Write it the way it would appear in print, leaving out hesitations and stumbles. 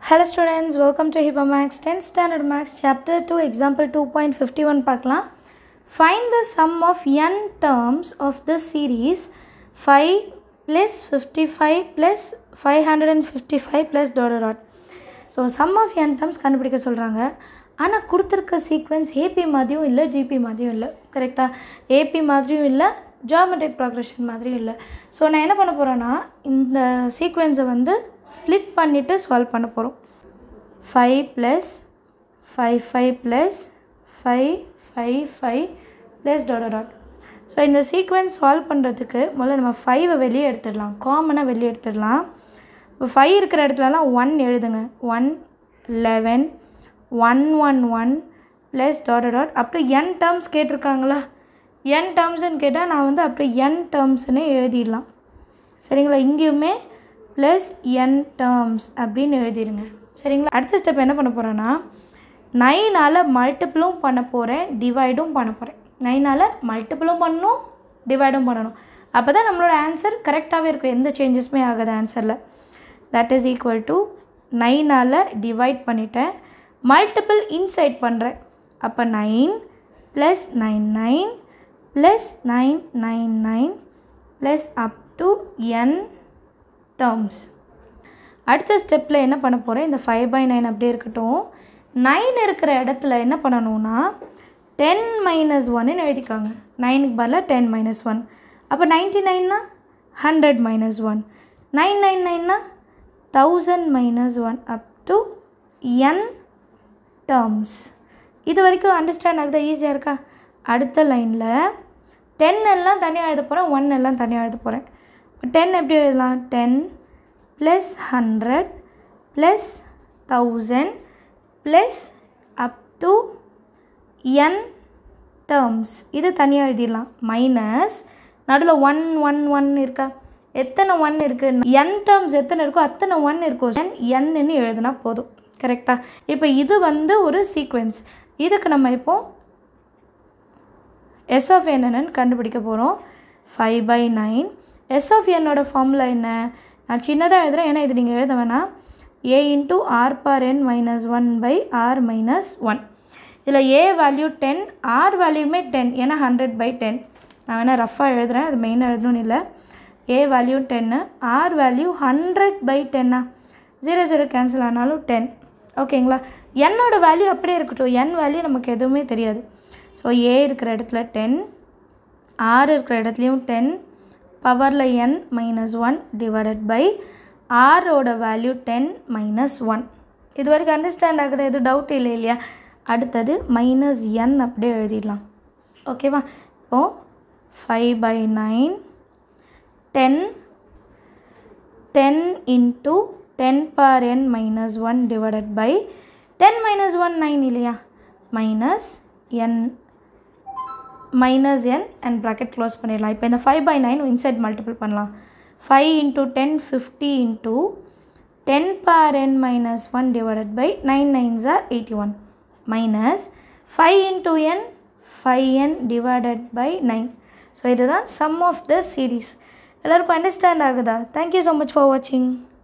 Hello students, welcome to HibaMax 10th Standard Max Chapter 2 Example 2.51 பார்க்கலாம். Find the sum of n terms of the series 5 plus 55 plus 555 plus ... So sum of n terms கண்டுபிடிக்க சொல்கிறாங்க. ஆனால் கொடுத்துருக்க sequence AP மாதிரியும் இல்லை GP மாதிரியும் இல்லை, கரெக்டாக? AP மாதிரியும் இல்லை, ஜியோமெட்ரிக் ப்ராக்ரெஷன் மாதிரியும் இல்லை. ஸோ நான் என்ன பண்ண போகிறேன்னா, இந்த சீக்வென்ஸை வந்து ஸ்ப்ளிட் பண்ணிவிட்டு சால்வ் பண்ண போகிறோம். 5 + 55 + 555 + ... ஸோ இந்த சீக்வென்ஸ் சால்வ் பண்ணுறதுக்கு முதல்ல நம்ம 5 வெளியே எடுத்துடலாம், காமனாக வெளியே எடுத்துடலாம். இப்போ 5 இருக்கிற இடத்துலலாம் 1 எழுதுங்க. 1 11 111 + ... அப் டு n டேர்ம்ஸ் கேட்டிருக்காங்களா? n டேர்ம்ஸ்ன்னு கேட்டால் நான் வந்து அப் டு n டேர்ம்ஸ்னே எழுதிடலாம், சரிங்களா? இங்கேயுமே ப்ளஸ் n டேர்ம்ஸ் அப்படின்னு எழுதிடுங்க, சரிங்களா? அடுத்த ஸ்டெப் என்ன பண்ண போகிறேன்னா, 9ஆல் மல்டிப்புளும் பண்ண போகிறேன், டிவைடும் பண்ண போகிறேன். 9ஆல் மல்டிப்புளும் பண்ணணும், டிவைடும் பண்ணணும். அப்போ தான் நம்மளோட ஆன்சர் கரெக்டாகவே இருக்கும், எந்த சேஞ்சஸுமே ஆகாது ஆன்சரில். தட் இஸ் ஈக்குவல் டு 9ஆல் டிவைட் பண்ணிவிட்டேன், மல்டிப்பிள் இன்சைட் பண்ணுறேன். அப்போ 9 + 99 + 999 + அப் டு n டேர்ம்ஸ். அடுத்த ஸ்டெப்பில் என்ன பண்ண போகிறேன், இந்த 5/9 அப்படியே இருக்கட்டும். 9 இருக்கிற இடத்துல என்ன பண்ணணும்னா 10 - 1ன்னு எழுதிக்காங்க. 9க்கு பதிலாக 10 - 1. அப்போ 99னா 100 - 1, 999னா 1000 - 1 அப் டு n டேர்ம்ஸ். இது வரைக்கும் அண்டர்ஸ்டாண்ட் ஆகுதா? ஈஸியாக இருக்கா? அடுத்த லைனில் 10 எல்லாம் தனியாக எழுத போகிறேன், 1 எல்லாம் தனியாக எழுத போகிறேன். 10 எப்படி எழுதலாம்? 10 + 100 + 1000 + அப் டு n டேர்ம்ஸ். இது தனியாக எழுதிடலாம். மைனஸ் நடுவில் 1 1 1 இருக்கா? எத்தனை 1 இருக்குது? n டேர்ம்ஸ் எத்தனை இருக்கோ அத்தனை 1 இருக்கும். nன்னு எழுதுனா போதும், கரெக்டாக? இப்போ இது வந்து ஒரு சீக்வென்ஸ். இதுக்கு நம்ம இப்போது S of n என்னன்னு கண்டுபிடிக்க போகிறோம். 5/9. S of n ஃபார்முலா என்ன? நான் சின்னதாக எழுதுகிறேன், ஏன்னா இது நீங்கள் எழுத வேணாம். a × r⁴n - 1/r - 1. இதில் a வேல்யூ 10, r வேல்யூமே 10, ஏன்னா 100/10. நான் வேணால் ரஃபாக எழுதுகிறேன், அது மெயினாக எழுதணும்னு இல்லை. a value 10, r value 100/10. 0 0 cancel ஆனாலும் 10, ஓகேங்களா? என்னோட வேல்யூ அப்படியே இருக்கட்டும், n வேல்யூ நமக்கு எதுவுமே தெரியாது. ஸோ a இருக்கிற இடத்துல 10, r இருக்கிற இடத்துலையும் 10, பவரில் n - 1 divided by r value 10 - 1. இது வரைக்கும் அண்டர்ஸ்டாண்ட் ஆகுது, எதுவும் டவுட் இல்லை இல்லையா? அடுத்தது -n அப்படியே எழுதிடலாம், ஓகேவா? இப்போது 5/9 10 10 × 10⁻n - 1 டிவைடட் பை 10 - 1 9 இல்லையா? -n அண்ட் ப்ராக்கெட் க்ளோஸ் பண்ணிடலாம். இப்போ இந்த 5/9 இன்சைட் மல்டிபிள் பண்ணலாம். 5 × 10 50 × 10⁻n - 1 divided by 9 9s are 81 minus 5 × n 5n divided by 9. So இதுதான் சம் ஆஃப் த சீரீஸ். எல்லோருக்கும் அண்டர்ஸ்டாண்ட் ஆகுதா? தேங்க்யூ ஸோ மச் ஃபார் வாட்சிங்.